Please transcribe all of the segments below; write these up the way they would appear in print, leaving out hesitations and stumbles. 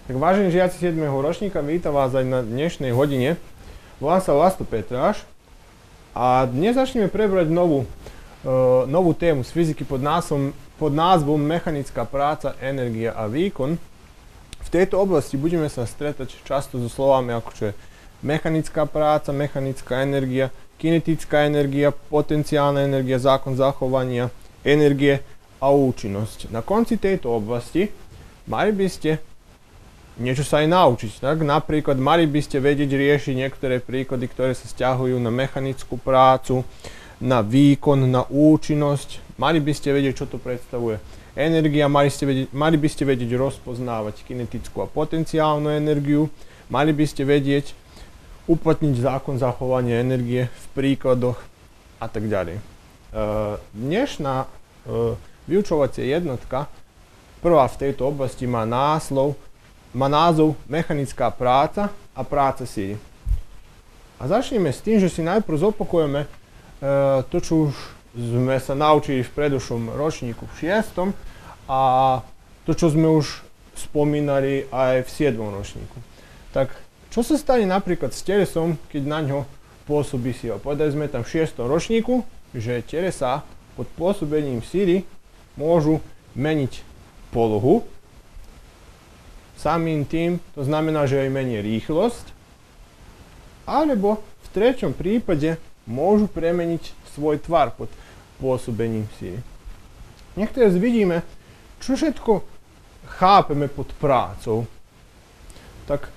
Tak vážení žiaci 7. ročníka, vítam vás aj na dnešnej hodine. Volám sa Vlasto Petráš a dnes začneme prebrať novú tému z fyziky pod názvom mechanická práca, energia a výkon. V tejto oblasti budeme sa stretať často so slovami ako čo je mechanická práca, mechanická energia, kinetická energia, potenciálna energia, zákon zachovania energie a účinnosť. Na konci tejto oblasti mali by ste niečo sa aj naučiť, tak? Napríklad mali by ste vedieť riešiť niektoré príklady, ktoré sa sťahujú na mechanickú prácu, na výkon, na účinnosť. Mali by ste vedieť, čo to predstavuje energia, mali by ste vedieť rozpoznávať kinetickú a potenciálnu energiu, mali by ste vedieť uplatniť zákon zachovania energie v príkladoch a tak ďalej. Dnešná vyučovacia jednotka, prvá v tejto oblasti, má názov mechanická práca a práca síly. A začneme s tým, že si najprv zopakujeme to, čo už sme sa naučili v predošlom ročníku v 6. a to, čo sme už spomínali aj v 7. ročníku. Tak, čo sa stane napríklad s telesom, keď na ňo pôsobí sila? Povedali sme tam v 6. ročníku, že telesa pod pôsobením síly môžu meniť polohu. Samým tým, to znamená, že aj mení rýchlosť, alebo v treťom prípade môžu premeniť svoj tvar pod pôsobením síly. Nech teraz vidíme, čo všetko chápeme pod prácou. Tak,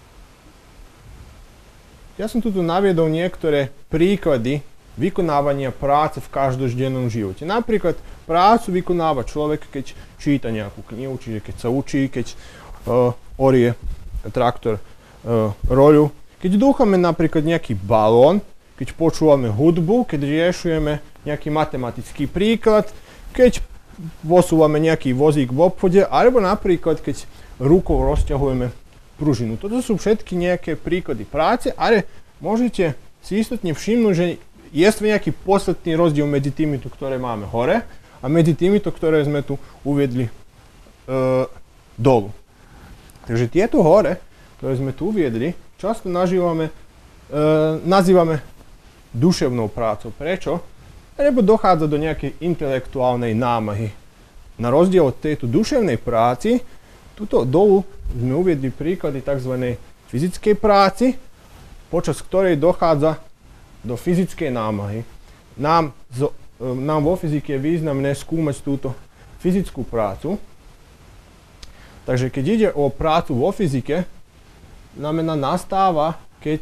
ja som tu naviedol niektoré príklady vykonávania práce v každodennom živote. Napríklad prácu vykonáva človek, keď číta nejakú knihu, čiže keď sa učí, keď orie traktor roľu. Keď dúchame napríklad nejaký balón, keď počúvame hudbu, keď riešujeme nejaký matematický príklad, keď posúvame nejaký vozík v obchode, alebo napríklad keď rukou rozťahujeme pružinu. Toto sú všetky nejaké príklady práce, ale môžete si istotne všimnúť, že je nejaký podstatný rozdiel medzi týmito, ktoré máme hore, a medzi týmito, ktoré sme tu uviedli dolu. Takže tieto hore, ktoré sme tu uviedli, často nazývame duševnou prácou. Prečo? Lebo dochádza do nejakej intelektuálnej námahy. Na rozdiel od tejto duševnej práci, tuto dolu sme uviedli príklady tzv. Fyzickej práci, počas ktorej dochádza do fyzickej námahy. Nám vo fyzike je významné skúmať túto fyzickú prácu. Takže keď ide o prácu vo fyzike, znamená nastáva, keď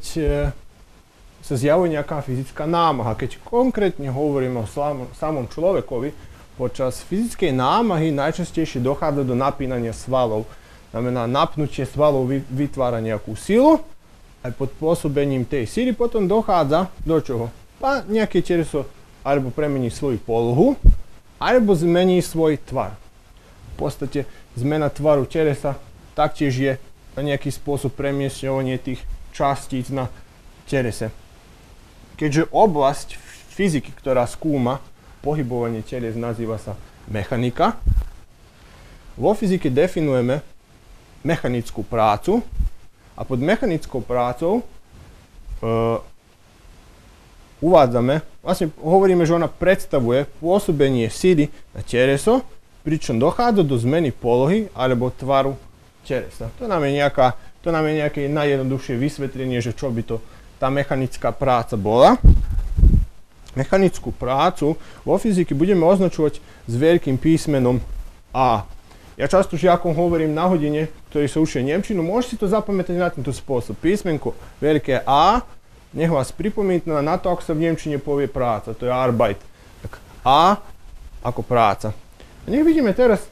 sa zjavuje nejaká fyzická námaha. Keď konkrétne hovoríme o samom človekovi, počas fyzickej námahy najčastejšie dochádza do napínania svalov. Znamená, napnutie svalov vytvára nejakú silu, aj pod pôsobením tej sily potom dochádza do čoho? Nejaké teleso alebo premení svoju polohu, alebo zmení svoj tvar. V podstate zmena tvaru telesa taktiež je nejaký spôsob premiestňovania tých častíc na telese. Keďže oblasť fyziky, ktorá skúma pohybovanie teles, nazýva sa mechanika, vo fyzike definujeme mechanickú prácu a pod mechanickou prácou hovoríme, že ona predstavuje pôsobenie síly na teleso, pričom dochádza do zmeny polohy alebo tvaru telesa. To nám je nejaké najjednoduchšie vysvetlenie, že čo by to tá mechanická práca bola. Mechanickú prácu vo fyzike budeme označovať s veľkým písmenom A. Ja často žiakom hovorím na hodine, ktorí sa učia nemčinu, môžete si to zapamätať na tento spôsob. Písmenko veľké A, nech vás pripomína na to, ako sa v nemčine povie práca, to je Arbeit. Tak A ako práca. A nech vidíme teraz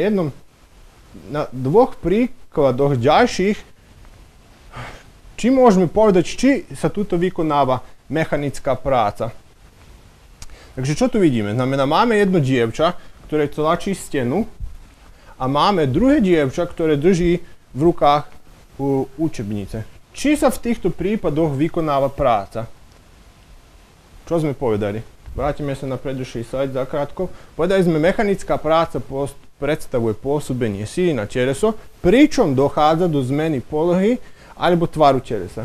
na dvoch príkladoch ďalších, či môžeme povedať, či sa tuto vykonáva mechanická práca. Takže čo tu vidíme? Znamená, máme jedno dievča, ktoré tlačí stenu a máme druhé dievča, ktoré drží v rukách učebnice. Či sa v týchto prípadoch vykonáva práca? Čo sme povedali? Vrátime sa na predošlý slajd zakrátko. Povedali sme, mechanická práca predstavuje pôsobenie síly na teleso, pričom dochádza do zmeny polohy alebo tvaru telesa.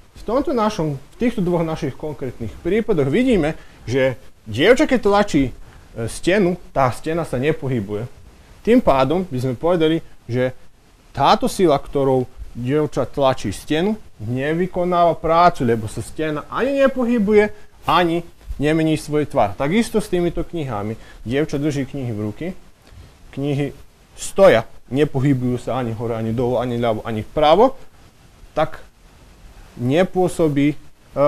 V týchto dvoch našich konkrétnych prípadoch vidíme, že dievča, keď tlačí stenu, tá stena sa nepohybuje. Tým pádom by sme povedali, že táto sila, ktorou dievča tlačí stenu, nevykonáva prácu, lebo sa stena ani nepohybuje, ani nemení svoj tvar. Takisto s týmito knihami. Dievča drží knihy v ruky, knihy stoja, nepohybujú sa ani hore, ani dolu, ani ľavo, ani vpravo, tak nepôsobí,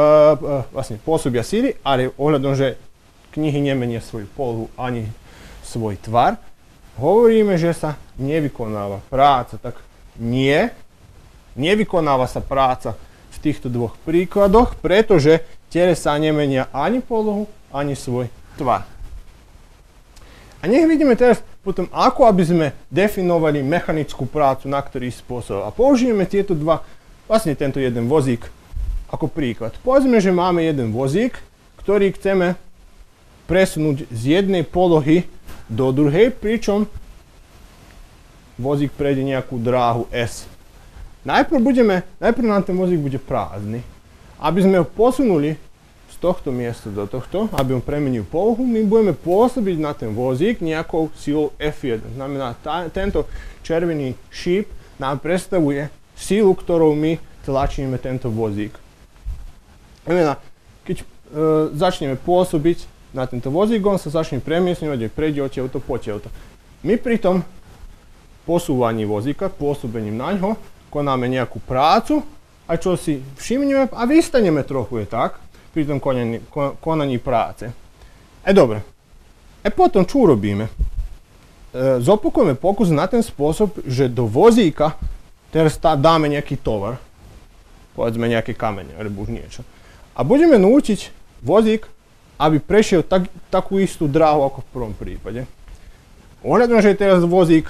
pôsobia síly, ale ohľadom, že knihy nemenia svoju polohu ani svoj tvar, hovoríme, že sa nevykonáva práca. Tak nevykonáva sa práca v týchto dvoch príkladoch, pretože telesa nemenia ani polohu, ani svoj tvar. A nech vidíme teraz potom, ako aby sme definovali mechanickú prácu na ktorý spôsob. A použijeme tieto dva, tento jeden vozík ako príklad. Povedzme, že máme jeden vozík, ktorý chceme presunúť z jednej polohy do druhej, pričom vozík prejde nejakú dráhu S. Najprv nám ten vozík bude prázdny. Aby sme ho posunuli z tohto miesta do tohto, aby on premenil polohu, my budeme pôsobiť na ten vozík nejakou silou F1. Znamená, tento červený šíp nám predstavuje silu, ktorou my tlačíme tento vozík. Znamená, keď začneme pôsobiť na tento vozík, on sa začne premiesňovať, prejde odtiaľto po tiaľto. My pri tom posúvaní vozíka, pôsobením na ňo, konáme nejakú prácu a čo si všimneme a vystaneme trochu, je tak, pri tom konaní práce. Dobre. Potom čo urobíme? Zopakujeme pokus na ten spôsob, že do vozíka teraz dáme nejaký tovar, povedzme nejaké kamene, alebo už niečo. A budeme nútiť vozík, aby prešiel takú istú dráhu ako v prvom prípade. Ohľadom, že teraz vozík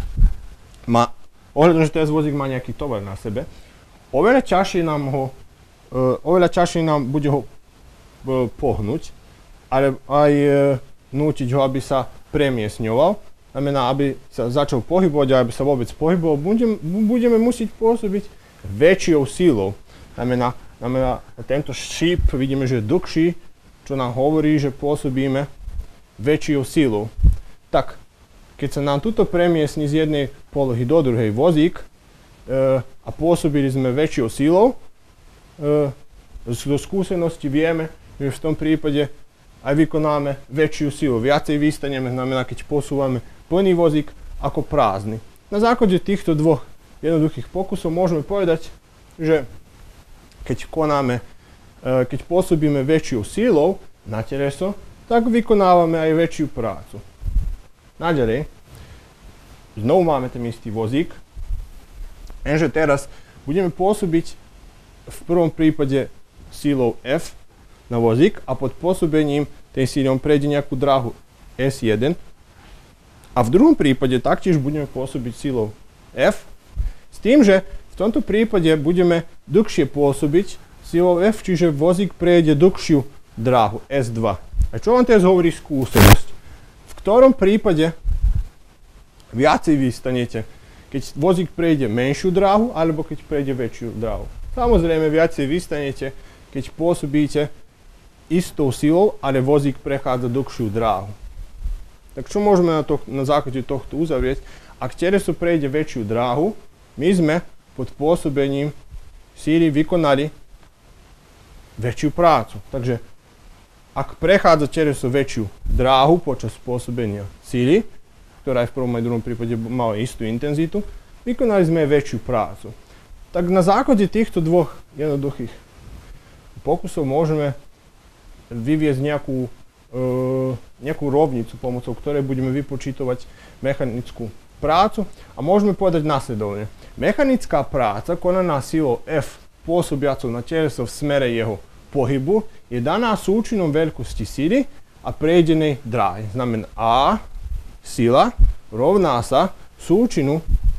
má nejaký tovar na sebe, oveľa ťažšie nám bude ho pohnúť, ale aj nútiť ho, aby sa premiesňoval. Znamená, aby sa začal pohybovať a aby sa vôbec pohyboval, budeme musieť pôsobiť väčšou silou. Znamená, tento šíp vidíme, že je dlhší, čo nám hovorí, že pôsobíme väčšou silou. Tak, keď sa nám tuto premiesni z jednej polohy do druhej vozík a pôsobili sme väčšou silou, zo skúsenosti vieme, že v tom prípade aj vykonáme väčšiu silu. Viacej vystaneme, znamená, keď posúvame plný vozík ako prázdny. Na základe týchto dvoch jednoduchých pokusov môžeme povedať, že keď pôsobíme väčšiou silou na teleso, tak vykonávame aj väčšiu prácu. Naďalej, znovu máme ten istý vozík, lenže teraz budeme pôsobiť v prvom prípade silou F na vozík a pod pôsobením tej síly on prejde nejakú dráhu S1. A v druhom prípade taktiež budeme pôsobiť silou F, s tým, že v tomto prípade budeme dlhšie pôsobiť silou F, čiže vozík prejde dlhšiu dráhu S2. A čo vám teraz hovorí skúsenosť? V ktorom prípade viacej vystanete, keď vozík prejde menšiu dráhu, alebo keď prejde väčšiu dráhu? Samozrejme, viacej vystanete, keď pôsobíte istou silou, ale vozík prechádza dlhšiu dráhu. Tak čo môžeme na základe tohto uzavrieť? Ak teleso prejde väčšiu dráhu, my sme pod pôsobením síly vykonali väčšiu prácu. Takže ak prechádza teleso väčšiu dráhu počas pôsobenia síly, ktorá aj v prvom aj druhom prípade mala istú intenzitu, vykonali sme väčšiu prácu. Tak na základe týchto dvoch jednoduchých pokusov môžeme vyviesť nejakú rovnicu, pomocou ktorej budeme vypočítovať mechanickú prácu a môžeme povedať nasledovne. Mechanická práca konaná silou F pôsobiacou na teleso v smere jeho pohybu je daná súčinom veľkosti síly a prejdenej dráhy. Znamená A sila rovná sa súčinu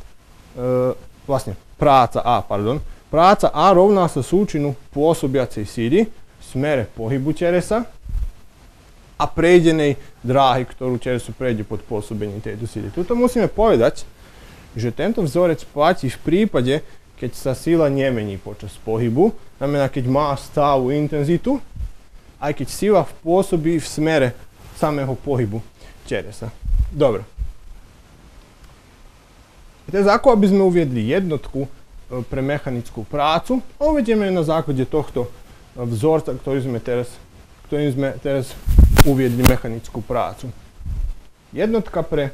práca A rovná sa súčinu pôsobiacej síly v smere pohybu telesa a prejdenej dráhy, ktorú teleso prejde pod pôsobením tejto sily. Tuto musíme povedať, že tento vzorec platí v prípade, keď sa sila nemení počas pohybu, znamená, keď má stálu intenzitu, aj keď sila pôsobí v smere samého pohybu telesa. Dobre. Teraz ako aby sme uviedli jednotku pre mechanickú prácu, uvedieme na základe tohto vzorca, ktorým sme teraz uviedli mechanickú prácu. Jednotka pre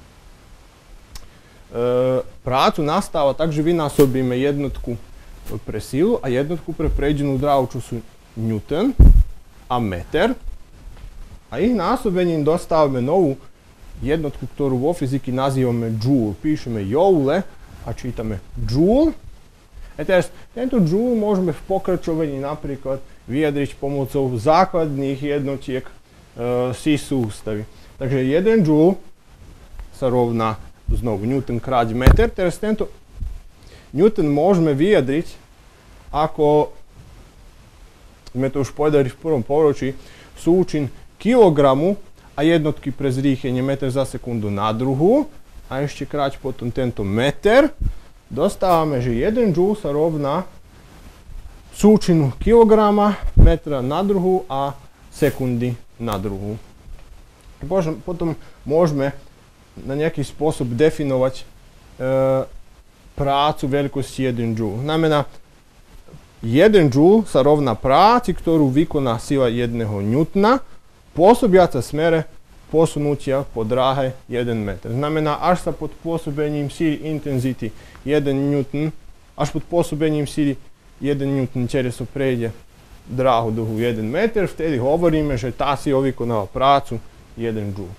prácu nastáva tak, že vynásobíme jednotku pre silu a jednotku pre prejdenú dráhu, čo sú Newton a meter. A ich násobením dostávame novú jednotku, ktorú vo fyzike nazývame joule. Píšeme joule a čítame joule. A teraz tento joule môžeme v pokračovaní napríklad vyjadriť pomocou základných jednotiek si sústavy. Takže 1 joule sa rovná znovu Newton krát meter. Teraz tento Newton môžeme vyjadriť ako, sme to už povedali v prvom poročí, súčin kilogramu a jednotky pre zrýchlenie meter za sekundu na druhu. A ešte kráť potom tento meter. Dostávame, že 1 joule sa rovná súčinu kilograma, metra na druhu a sekundy na druhu. Potom môžeme na nejaký spôsob definovať prácu veľkosti 1 joule. Znamená, 1 joule sa rovná práci, ktorú vykoná sila 1 newtona, pôsobiaca smere posunutia po dráhe 1 meter. Znamená, až sa pod pôsobením síly intenzity 1 newton, až pod pôsobením síly 1 newton teleso prejde dráhu dlhú 1 meter, vtedy hovoríme, že tá sila vykonáva prácu 1 joule.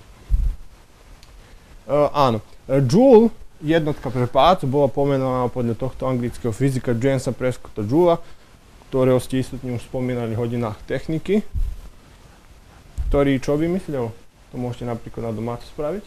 Áno, joule, jednotka pre prácu, bola pomenovaná podľa tohto anglického fyzika Jamesa Prescotta Joula, ktorého ste istotne už spomínali v hodinách techniky, ktorý čo vymyslel? To môžete napríklad na domácu spraviť.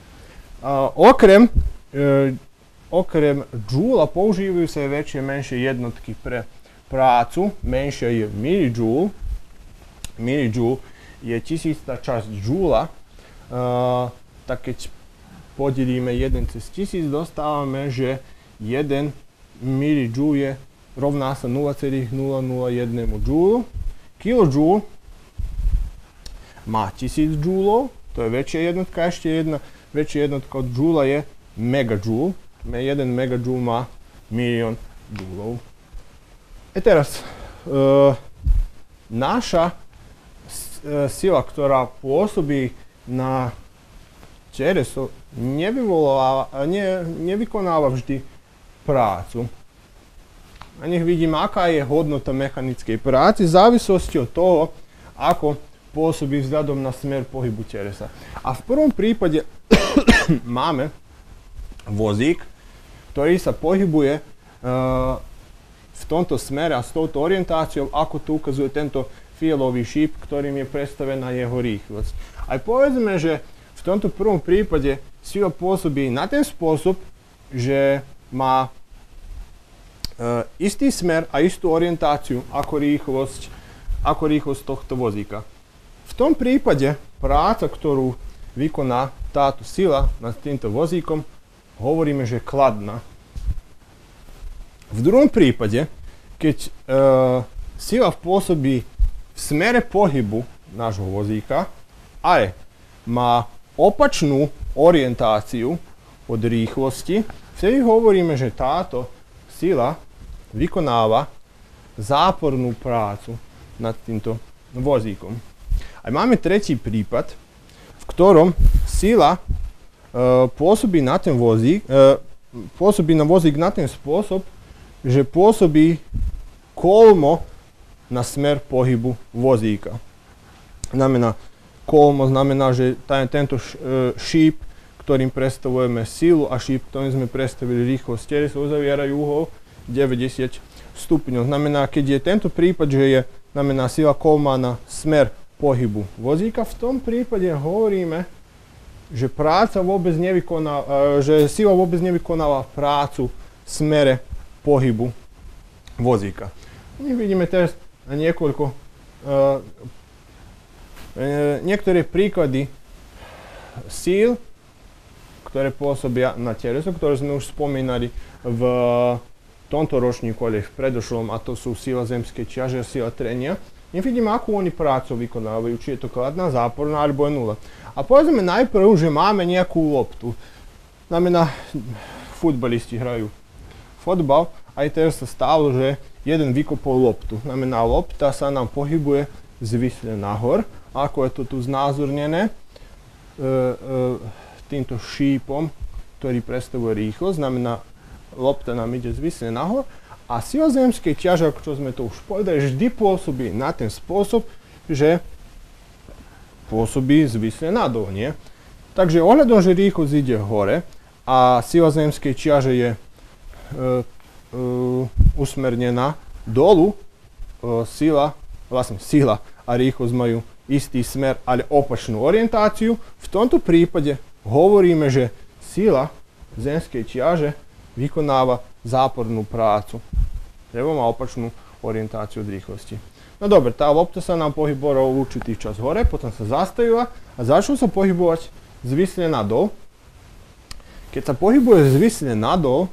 Okrem joula používajú sa aj väčšie menšie jednotky pre prácu. Menšia je millijoule. Millijoule je 1000. časť joula. Tak keď podelíme 1 cez 1000, dostávame, že 1 millijoule je rovná sa 0,001 joule. Kilojoule má 1000 joulov, to je väčšia jednotka. Ešte jedna väčšia jednotka od joula je megajoule. 1 megajoule má 1 000 000 joulov. Teraz, naša sila, ktorá pôsobí na teleso, nevykonáva vždy prácu. A nech vidíme, aká je hodnota mechanickej práce v závislosti od toho, ako pôsobí vzhľadom na smer pohybu telesa. A v prvom prípade máme vozík, ktorý sa pohybuje v tomto smere a s touto orientáciou, ako tu ukazuje tento fialový šíp, ktorým je predstavená jeho rýchlosť. Aj povedzme, že v tomto prvom prípade sila pôsobí na ten spôsob, že má istý smer a istú orientáciu ako rýchlosť tohto vozíka. V tom prípade práca, ktorú vykoná táto sila nad týmto vozíkom, hovoríme, že je kladná. V druhom prípade, keď sila pôsobí v smere pohybu nášho vozíka, ale má opačnú orientáciu od rýchlosti, vtedy hovoríme, že táto sila vykonáva zápornú prácu nad týmto vozíkom. A máme tretí prípad, v ktorom sila pôsobí na vozík na ten spôsob, že pôsobí kolmo na smer pohybu vozíka. Kolmo znamená, že tento šíp, ktorým predstavujeme silu, a šíp, ktorým sme predstavili rýchlosť telesa, uzavierajú uhol 90 stupňov. Znamená, keď je tento prípad, že je sila kolma na smer pohybu vozíka, v tom prípade hovoríme, že sila vôbec nevykonáva prácu v smere pohybu vozíka. My vidíme teraz niekoľko Niektoré príklady síl, ktoré pôsobia na teleso, ktoré sme už spomínali v tomto ročníku, ale v predošlom, a to sú sila zemskej ťaže a sila trenia. Nevidíme, akú oni prácu vykonávajú, či je to kladná, záporná, alebo je nula. A povedzme najprv, že máme nejakú loptu. Znamená, futbalisti hrajú fotbal, aj teraz sa stalo, že jeden vykopol loptu. Znamená, lopta sa nám pohybuje zvisle nahor. Ako je to tu znázornené týmto šípom, ktorý predstavuje rýchlosť. Znamená, lopta nám ide zvisle nahor. A sila zemskej ťaže, ako čo sme to už povedali, vždy pôsobí na ten spôsob, že pôsobí zvisle nadol, nie? Takže ohľadom, že rýchlosť ide hore a sila zemskej ťaže je usmernená dolu, sila a rýchlosť majú istý smer, ale opačnú orientáciu. V tomto prípade hovoríme, že sila zemskej ťaže vykonáva zápornú prácu. Lebo má opačnú orientáciu od rýchlosti. No dobre, tá lopta sa nám pohybovala určitý čas hore, potom sa zastavila a začala sa pohybovať zvisle nadol. Keď sa pohybuje zvisle nadol,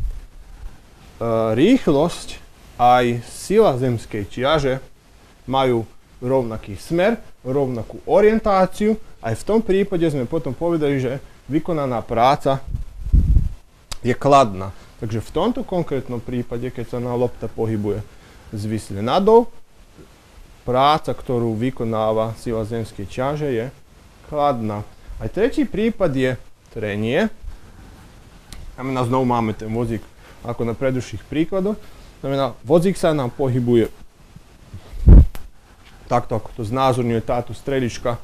rýchlosť aj sila zemskej ťaže majú rovnaký smer, rovnakú orientáciu. Aj v tom prípade sme potom povedali, že vykonaná práca je kladná. Takže v tomto konkrétnom prípade, keď sa na lopta pohybuje zvisle nadol, práca, ktorú vykonáva sila zemskej ťaže, je kladná. Aj tretí prípad je trenie. Znamená, znovu máme ten vozík ako na predošlých príkladoch. Znamená, vozík sa nám pohybuje takto, ako to znázorňuje táto strelička,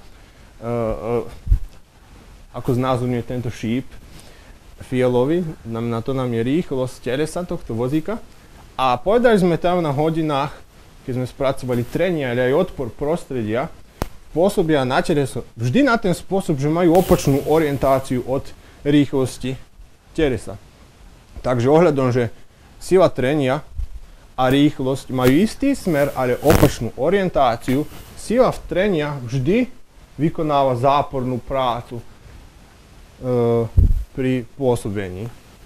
ako znázorňuje tento šíp fialový, na to nám je rýchlosť telesa tohto vozíka. A povedali sme tam na hodinách, keď sme spracovali trenie, ale aj odpor prostredia, pôsobia na teleso vždy na ten spôsob, že majú opačnú orientáciu od rýchlosti telesa. Takže ohľadom, že sila trenia a rýchlosť majú istý smer, ale opačnú orientáciu, sila v trenia vždy vykonáva zápornú prácu pri pôsobení.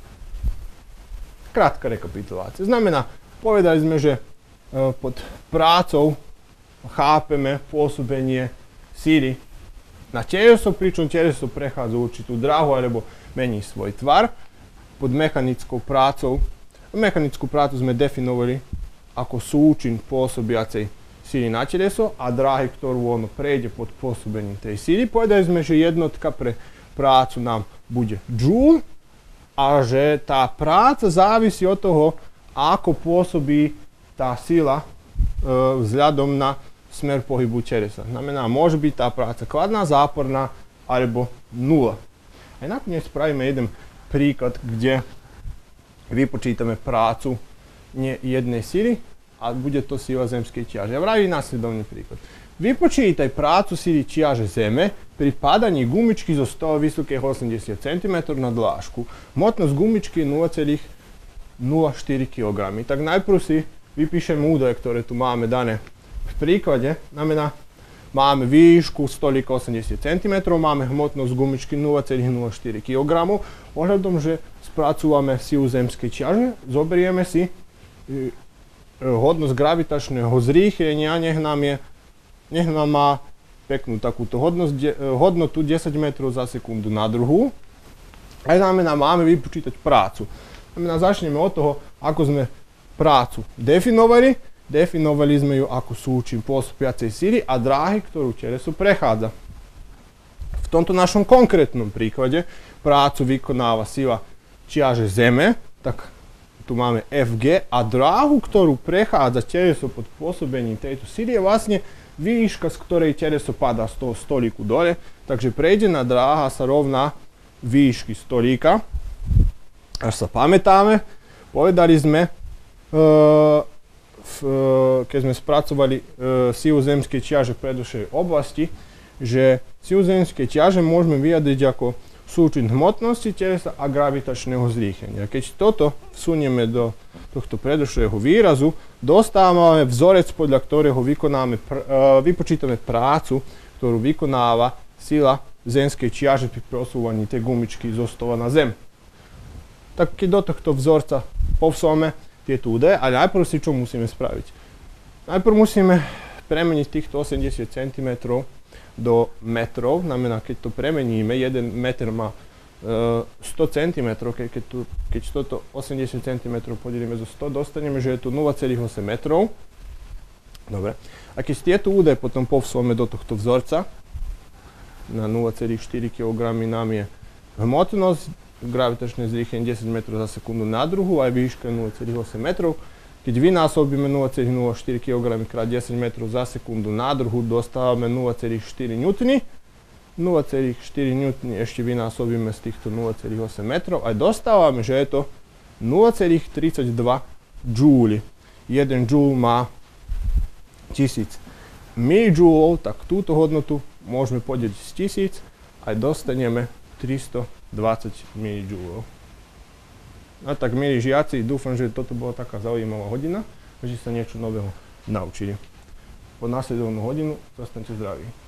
Krátka rekapitulácia. Znamená, povedali sme, že pod prácou chápeme pôsobenie síly na teleso, pričom teleso prechádza určitú dráhu alebo mení svoj tvar. Pod mechanickú prácu sme definovali ako súčin pôsobiacej síly na teleso a dráhy, ktorú ono prejde pod pôsobením tej síly. Povedali sme, že jednotka pre prácu nám bude joule a že tá práca závisí od toho, ako pôsobí tá sila vzhľadom na smer pohybu telesa. Znamená, môže byť tá práca kladná, záporná alebo nula. Aj nakoniec spravíme jeden príklad, kde vypočítame prácu jednej sily a bude to sila zemskej ťaže. Ja vravím následovný príklad. Vypočítaj prácu sily ťaže zeme pri pádaní gumičky zo stola vysokého 80 cm na dlážku. Hmotnosť gumičky je 0,04 kg. Tak najprv si vypíšeme údaje, ktoré tu máme dané v príklade. Znamená, máme výšku stolíka 80 cm, máme hmotnosť gumičky 0,04 kg. Ohľadom, že spracúvame silu zemskej ťaže, zoberieme si hodnosť gravitačného zrýchlenia, nech nám má peknú takúto hodnotu 10 metrov za sekundu na druhu. A znamená, máme vypočítať prácu. Znamená, začneme od toho, ako sme prácu definovali. Definovali sme ju ako súčin pôsobiacej síly a dráhy, ktorú teleso prechádza. V tomto našom konkrétnom príklade prácu vykonáva sila ťaže zeme, tak tu máme Fg a dráhu, ktorú prechádza teleso pod pôsobením tejto síly, je vlastne výška, z ktorej teleso padá z toho stolíku dole. Takže prejdená dráha sa rovná výšky stolíka. Až sa pamätáme, povedali sme, keď sme spracovali silu zemskej ťaže v predošlej oblasti, že silu zemskej ťaže môžeme vyjadriť ako súčin hmotnosti telesa a gravitačného zrýchlenia. Keď toto vsunieme do tohto predošlého výrazu, dostávame vzorec, podľa ktorého vypočítame prácu ktorú vykonáva sila zemskej čiaže pri presúvaní tej gumičky zo stola na zem. Tak keď do tohto vzorca povsúvame tieto údaje, ale najprv si čo musíme spraviť? Najprv musíme premeniť týchto 80 cm do metrov, znamená, keď to premeníme, 1 meter má 100 cm, keď toto 80 cm podelíme zo 100, dostaneme, že je to 0,8 metrov. Dobre. A keď tieto údaje potom povsúvame do tohto vzorca, na 0,4 kg nám je hmotnosť, gravitačné zrýchlenie 10 metrov za sekundu na druhu, aj výška 0,8 metrov. Keď vynásobíme 0,04 kg krát 10 metrov za sekundu na druhu, dostávame 0,4 N. 0,4 N ešte vynásobíme z týchto 0,8 metrov a dostávame, že je to 0,32 Joule. 1 Joule má 1000 mJ, tak túto hodnotu môžeme podeliť z 1000 a dostaneme 320 mJ. A tak, milí žiaci, dúfam, že toto bola taká zaujímavá hodina, že ste sa niečo nového naučili. Po následovnú hodinu zostaňte zdraví.